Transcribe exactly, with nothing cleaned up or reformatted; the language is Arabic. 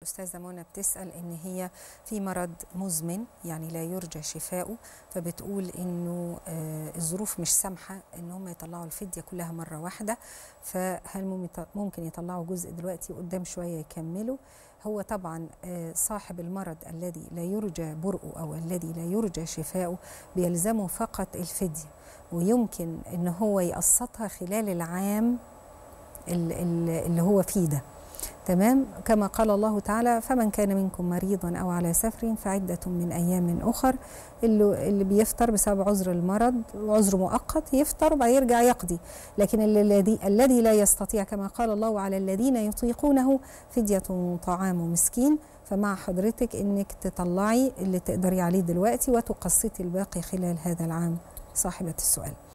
الأستاذة منى بتسأل إن هي في مرض مزمن يعني لا يرجى شفاؤه، فبتقول إنه الظروف مش سامحة إن هم يطلعوا الفدية كلها مرة واحدة، فهل ممكن يطلعوا جزء دلوقتي وقدام شوية يكملوا؟ هو طبعا صاحب المرض الذي لا يرجى برؤه أو الذي لا يرجى شفاؤه بيلزمه فقط الفدية، ويمكن إن هو يقسطها خلال العام اللي هو فيه ده. تمام، كما قال الله تعالى: فمن كان منكم مريضا أو على سفر فعدة من أيام أخر. اللي, اللي بيفطر بسبب عذر المرض وعذر مؤقت يفطر وبعد يرجع يقضي، لكن الذي الذي لا يستطيع كما قال الله: على الذين يطيقونه فدية طعام مسكين. فمع حضرتك إنك تطلعي اللي تقدري عليه دلوقتي وتقسطي الباقي خلال هذا العام. صاحبة السؤال.